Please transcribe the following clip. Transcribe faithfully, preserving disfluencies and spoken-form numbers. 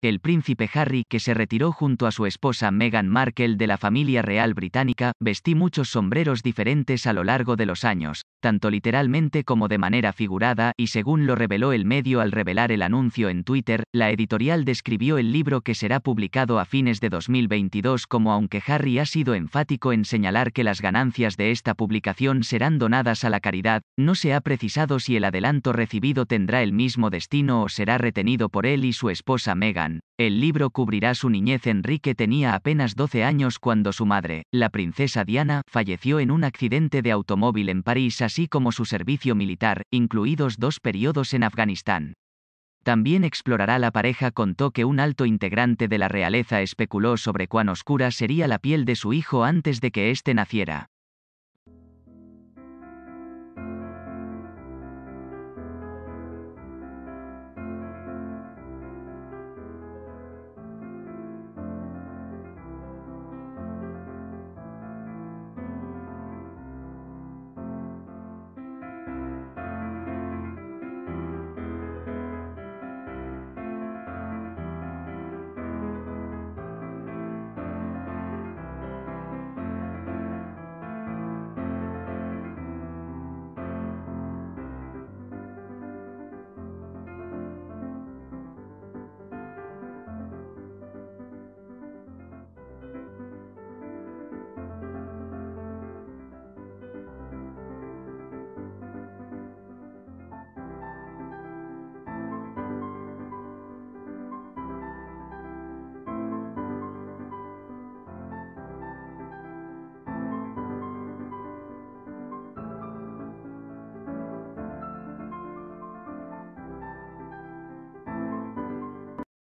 El príncipe Harry, que se retiró junto a su esposa Meghan Markle de la familia real británica, vestí muchos sombreros diferentes a lo largo de los años, tanto literalmente como de manera figurada, y según lo reveló el medio al revelar el anuncio en Twitter, la editorial describió el libro que será publicado a fines de dos mil veintidós como aunque Harry ha sido enfático en señalar que las ganancias de esta publicación serán donadas a la caridad, no se ha precisado si el adelanto recibido tendrá el mismo destino o será retenido por él y su esposa Meghan. El libro cubrirá su niñez. Enrique tenía apenas doce años cuando su madre, la princesa Diana, falleció en un accidente de automóvil en París, así como su servicio militar, incluidos dos periodos en Afganistán. También explorará la pareja. Contó que un alto integrante de la realeza especuló sobre cuán oscura sería la piel de su hijo antes de que éste naciera.